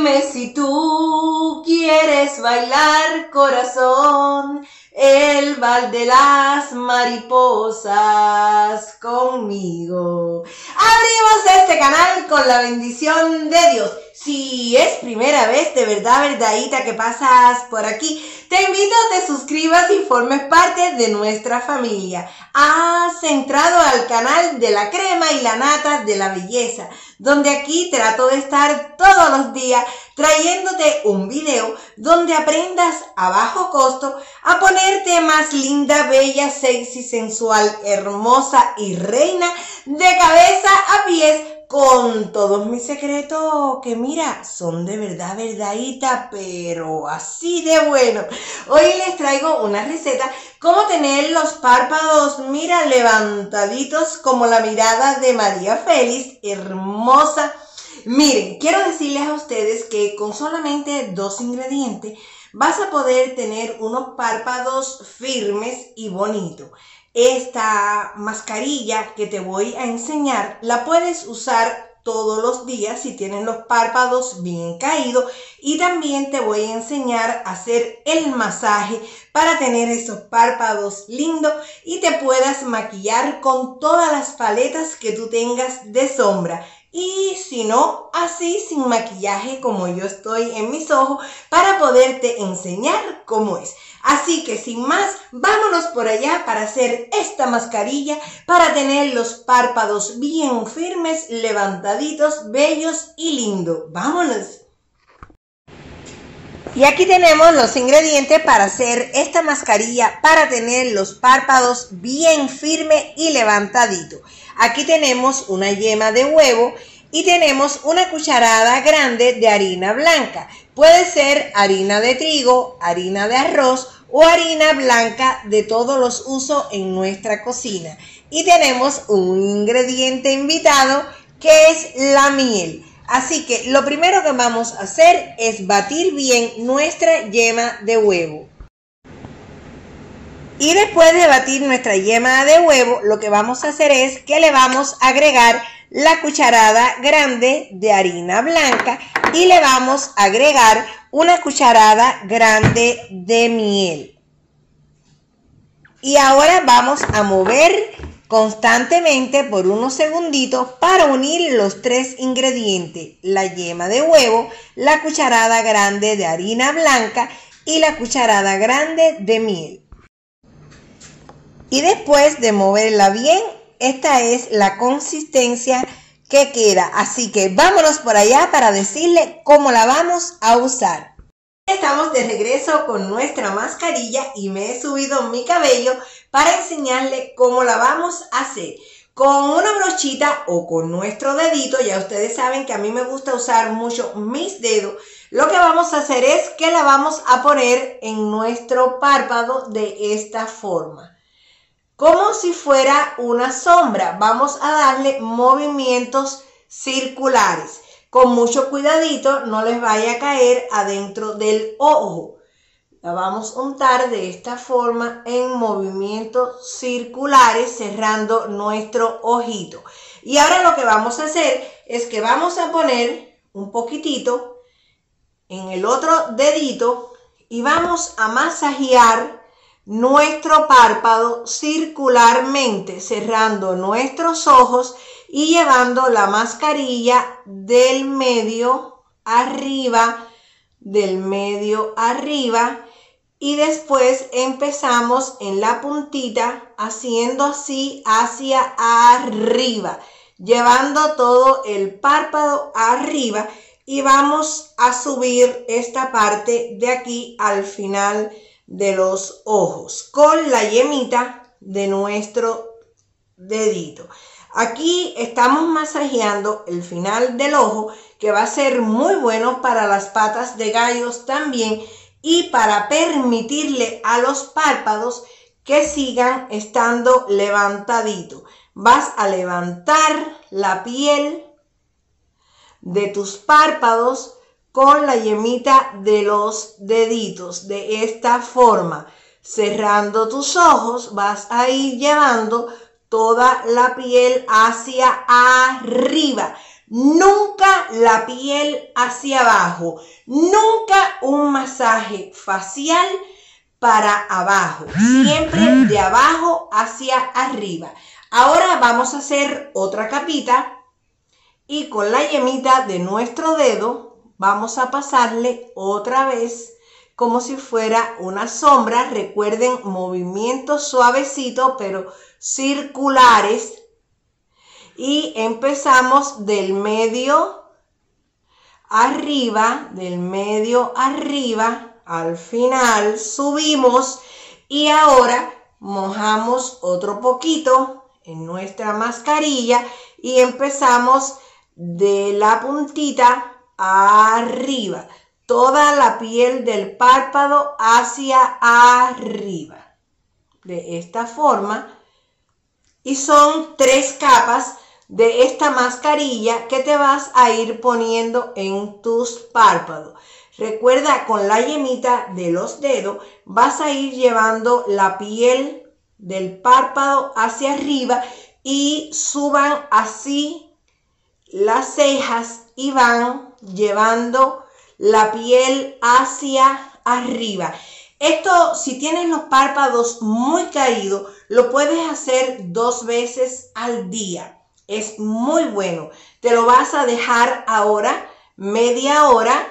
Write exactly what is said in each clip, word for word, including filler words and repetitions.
Dime si tú quieres bailar, corazón, el vals de las mariposas conmigo. Abrimos este canal con la bendición de Dios. Si es primera vez, de verdad, verdadita, que pasas por aquí, te invito a que te suscribas y formes parte de nuestra familia. Has entrado al canal de la crema y la nata de la belleza, donde aquí trato de estar todos los días trayéndote un video donde aprendas a bajo costo a ponerte más linda, bella, sexy, sensual, hermosa y reina de cabeza a pies, con todos mis secretos que mira, son de verdad verdadita, pero así de bueno. Hoy les traigo una receta, cómo tener los párpados, mira, levantaditos como la mirada de María Félix, hermosa. Miren, quiero decirles a ustedes que con solamente dos ingredientes vas a poder tener unos párpados firmes y bonitos. Esta mascarilla que te voy a enseñar la puedes usar todos los días si tienes los párpados bien caídos, y también te voy a enseñar a hacer el masaje para tener esos párpados lindos y te puedas maquillar con todas las paletas que tú tengas de sombra. Y si no, así sin maquillaje como yo estoy en mis ojos, para poderte enseñar cómo es. Así que sin más, vámonos por allá para hacer esta mascarilla para tener los párpados bien firmes, levantaditos, bellos y lindos. ¡Vámonos! Y aquí tenemos los ingredientes para hacer esta mascarilla para tener los párpados bien firmes y levantaditos. Aquí tenemos una yema de huevo y tenemos una cucharada grande de harina blanca. Puede ser harina de trigo, harina de arroz o harina blanca de todos los usos en nuestra cocina. Y tenemos un ingrediente invitado que es la miel. Así que lo primero que vamos a hacer es batir bien nuestra yema de huevo. Y después de batir nuestra yema de huevo, lo que vamos a hacer es que le vamos a agregar la cucharada grande de harina blanca y le vamos a agregar una cucharada grande de miel. Y ahora vamos a mover constantemente por unos segunditos para unir los tres ingredientes: la yema de huevo, la cucharada grande de harina blanca y la cucharada grande de miel. Y después de moverla bien, esta es la consistencia que queda. Así que vámonos por allá para decirle cómo la vamos a usar. Estamos de regreso con nuestra mascarilla y me he subido mi cabello para enseñarle cómo la vamos a hacer. Con una brochita o con nuestro dedito, ya ustedes saben que a mí me gusta usar mucho mis dedos. Lo que vamos a hacer es que la vamos a poner en nuestro párpado de esta forma, como si fuera una sombra. Vamos a darle movimientos circulares. Con mucho cuidadito, no les vaya a caer adentro del ojo. La vamos a untar de esta forma en movimientos circulares, cerrando nuestro ojito. Y ahora lo que vamos a hacer es que vamos a poner un poquitito en el otro dedito y vamos a masajear nuestro párpado circularmente, cerrando nuestros ojos y llevando la mascarilla del medio arriba, del medio arriba, y después empezamos en la puntita haciendo así hacia arriba, llevando todo el párpado arriba, y vamos a subir esta parte de aquí al final de los ojos con la yemita de nuestro dedito. Aquí estamos masajeando el final del ojo, que va a ser muy bueno para las patas de gallos también, y para permitirle a los párpados que sigan estando levantaditos. Vas a levantar la piel de tus párpados con la yemita de los deditos de esta forma. Cerrando tus ojos, vas a ir llevando toda la piel hacia arriba. Nunca la piel hacia abajo, nunca un masaje facial para abajo, siempre de abajo hacia arriba. Ahora vamos a hacer otra capita y con la yemita de nuestro dedo vamos a pasarle otra vez como si fuera una sombra. Recuerden, movimientos suavecitos pero circulares. Y empezamos del medio arriba, del medio arriba, al final subimos y ahora mojamos otro poquito en nuestra mascarilla y empezamos de la puntita arriba, toda la piel del párpado hacia arriba, de esta forma. Y son tres capas de esta mascarilla que te vas a ir poniendo en tus párpados. Recuerda, con la yemita de los dedos vas a ir llevando la piel del párpado hacia arriba y suban así las cejas y van llevando la piel hacia arriba. Esto, si tienes los párpados muy caídos, lo puedes hacer dos veces al día. Es muy bueno. Te lo vas a dejar ahora media hora,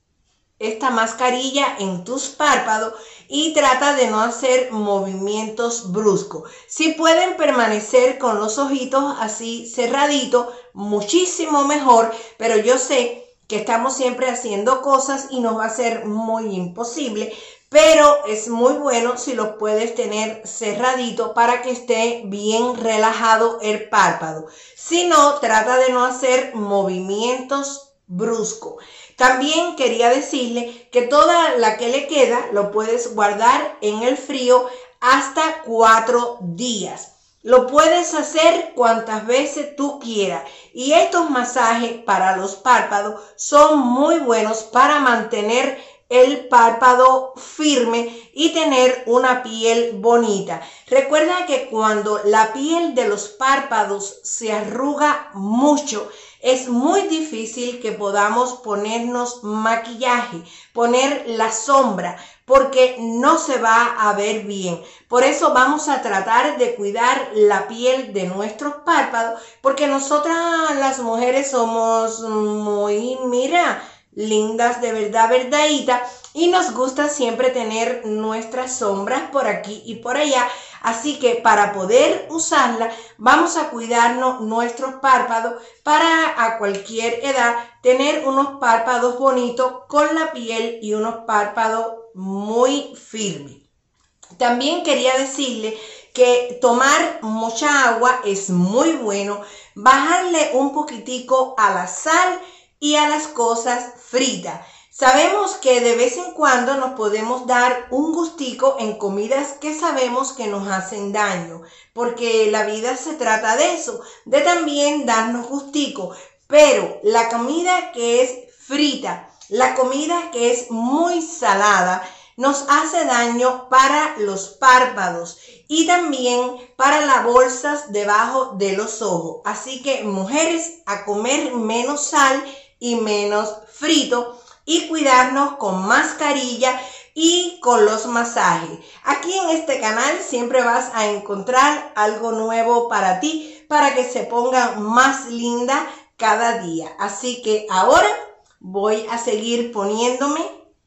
esta mascarilla en tus párpados, y trata de no hacer movimientos bruscos. Si pueden permanecer con los ojitos así cerraditos, muchísimo mejor, pero yo sé que estamos siempre haciendo cosas y nos va a ser muy imposible. Pero es muy bueno si los puedes tener cerradito para que esté bien relajado el párpado. Si no, trata de no hacer movimientos bruscos. También quería decirle que toda la que le queda lo puedes guardar en el frío hasta cuatro días. Lo puedes hacer cuantas veces tú quieras. Y estos masajes para los párpados son muy buenos para mantener el párpado firme y tener una piel bonita. Recuerda que cuando la piel de los párpados se arruga mucho, es muy difícil que podamos ponernos maquillaje, poner la sombra, porque no se va a ver bien. Por eso vamos a tratar de cuidar la piel de nuestros párpados, porque nosotras las mujeres somos muy, mira, lindas de verdad, verdadita, y nos gusta siempre tener nuestras sombras por aquí y por allá. Así que para poder usarla vamos a cuidarnos nuestros párpados para a cualquier edad tener unos párpados bonitos con la piel y unos párpados muy firmes. También quería decirle que tomar mucha agua es muy bueno, bajarle un poquitico a la sal y a las cosas fritas. Sabemos que de vez en cuando nos podemos dar un gustico en comidas que sabemos que nos hacen daño, porque la vida se trata de eso, de también darnos gustico. Pero la comida que es frita, la comida que es muy salada, nos hace daño para los párpados y también para las bolsas debajo de los ojos. Así que, mujeres, a comer menos sal y menos frito, y cuidarnos con mascarilla y con los masajes. Aquí en este canal siempre vas a encontrar algo nuevo para ti, para que se pongan más linda cada día. Así que ahora voy a seguir poniéndome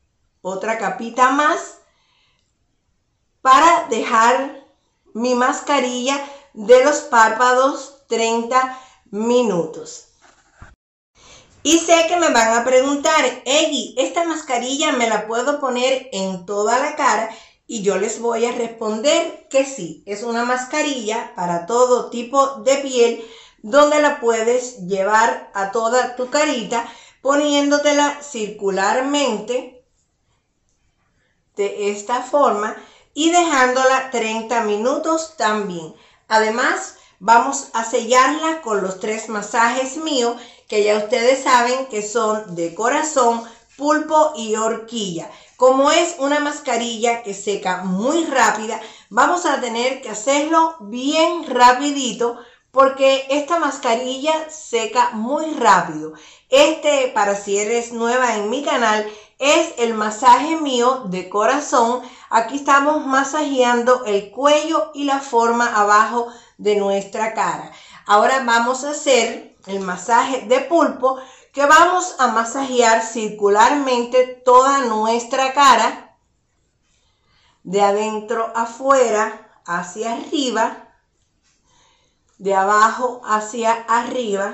otra capita más para dejar mi mascarilla de los párpados treinta minutos. Y sé que me van a preguntar, Eggy, ¿esta mascarilla me la puedo poner en toda la cara? Y yo les voy a responder que sí, es una mascarilla para todo tipo de piel, donde la puedes llevar a toda tu carita, poniéndotela circularmente de esta forma y dejándola treinta minutos también. Además, vamos a sellarla con los tres masajes míos, que ya ustedes saben que son de corazón, pulpo y horquilla. Como es una mascarilla que seca muy rápida, vamos a tener que hacerlo bien rapidito porque esta mascarilla seca muy rápido. Este, para si eres nueva en mi canal, es el masaje mío de corazón. Aquí estamos masajeando el cuello y la forma abajo de nuestra cara. Ahora vamos a hacer el masaje de pulpo, que vamos a masajear circularmente toda nuestra cara, de adentro afuera hacia arriba, de abajo hacia arriba.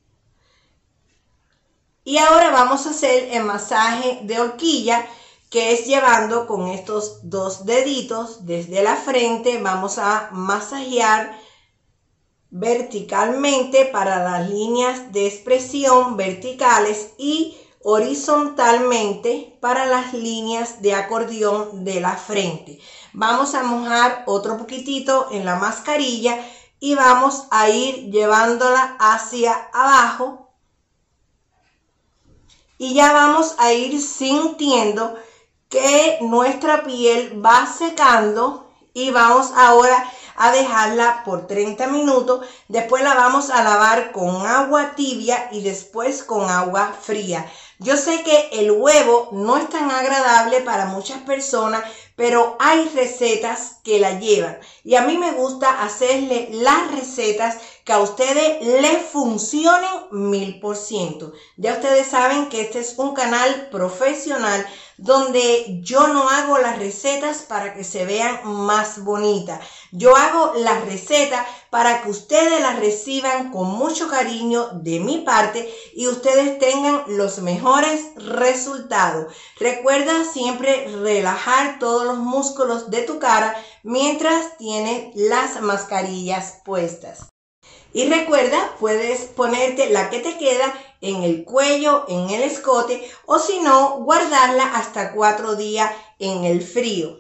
Y ahora vamos a hacer el masaje de horquilla, que es llevando con estos dos deditos desde la frente. Vamos a masajear verticalmente para las líneas de expresión verticales y horizontalmente para las líneas de acordeón de la frente. Vamos a mojar otro poquitito en la mascarilla y vamos a ir llevándola hacia abajo. Y ya vamos a ir sintiendo que nuestra piel va secando y vamos ahora a dejarla por treinta minutos. Después la vamos a lavar con agua tibia y después con agua fría. Yo sé que el huevo no es tan agradable para muchas personas, pero hay recetas que la llevan. Y a mí me gusta hacerle las recetas que a ustedes les funcionen mil por ciento. Ya ustedes saben que este es un canal profesional donde yo no hago las recetas para que se vean más bonitas. Yo hago las recetas para que ustedes las reciban con mucho cariño de mi parte y ustedes tengan los mejores resultados. Recuerda siempre relajar todos los músculos de tu cara mientras tienes las mascarillas puestas. Y recuerda, puedes ponerte la que te queda en el cuello, en el escote, o si no, guardarla hasta cuatro días en el frío.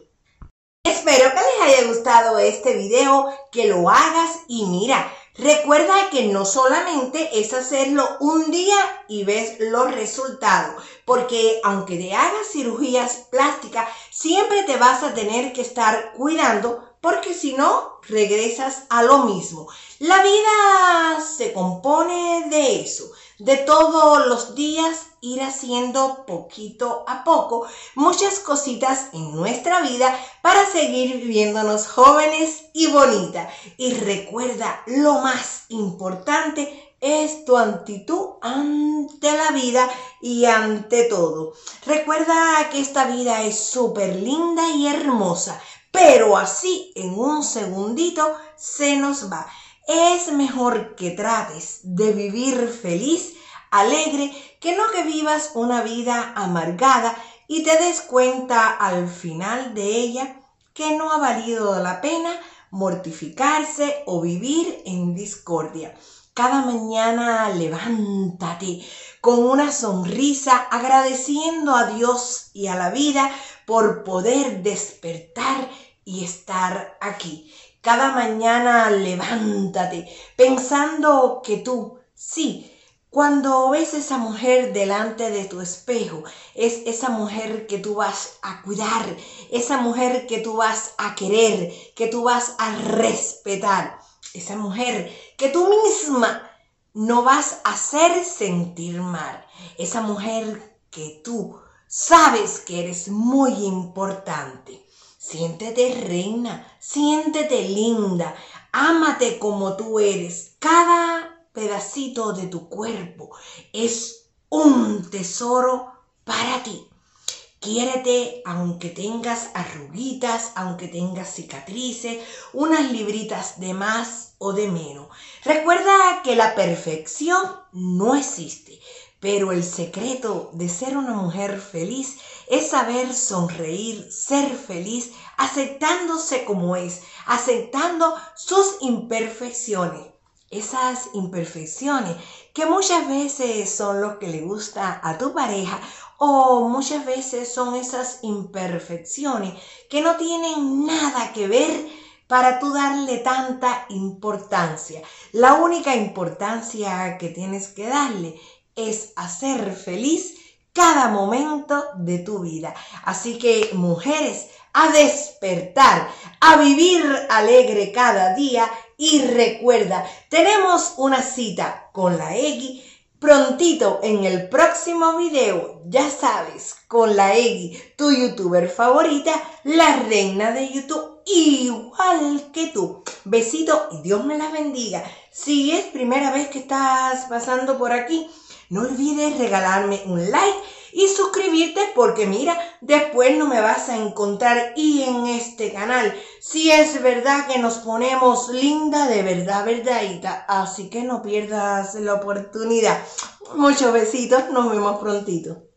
Espero que les haya gustado este video, que lo hagas y mira, recuerda que no solamente es hacerlo un día y ves los resultados, porque aunque te hagas cirugías plásticas, siempre te vas a tener que estar cuidando, porque si no, regresas a lo mismo. La vida se compone de eso, de todos los días ir haciendo poquito a poco muchas cositas en nuestra vida para seguir viviéndonos jóvenes y bonitas. Y recuerda, lo más importante es tu actitud ante la vida y ante todo. Recuerda que esta vida es súper linda y hermosa, pero así en un segundito se nos va. Es mejor que trates de vivir feliz, alegre, que no que vivas una vida amargada y te des cuenta al final de ella que no ha valido la pena mortificarse o vivir en discordia. Cada mañana levántate con una sonrisa, agradeciendo a Dios y a la vida por poder despertar y estar aquí. Cada mañana levántate pensando que tú, sí, cuando ves esa mujer delante de tu espejo, es esa mujer que tú vas a cuidar, esa mujer que tú vas a querer, que tú vas a respetar, esa mujer que tú misma no vas a hacer sentir mal, esa mujer que tú sabes que eres muy importante. Siéntete reina, siéntete linda, ámate como tú eres. Cada pedacito de tu cuerpo es un tesoro para ti. Quiérete aunque tengas arruguitas, aunque tengas cicatrices, unas libritas de más o de menos. Recuerda que la perfección no existe, pero el secreto de ser una mujer feliz es saber sonreír, ser feliz, aceptándose como es, aceptando sus imperfecciones. Esas imperfecciones que muchas veces son lo que le gusta a tu pareja, o muchas veces son esas imperfecciones que no tienen nada que ver para tú darle tanta importancia. La única importancia que tienes que darle es hacer feliz cada momento de tu vida. Así que, mujeres, a despertar, a vivir alegre cada día, y recuerda, tenemos una cita con la X prontito en el próximo video, ya sabes, con la X, tu youtuber favorita, la reina de YouTube, igual que tú. Besito y Dios me las bendiga. Si es primera vez que estás pasando por aquí, no olvides regalarme un like y suscribirte porque mira, después no me vas a encontrar y en este canal. Si es verdad que nos ponemos linda de verdad, verdadita, así que no pierdas la oportunidad. Muchos besitos, nos vemos prontito.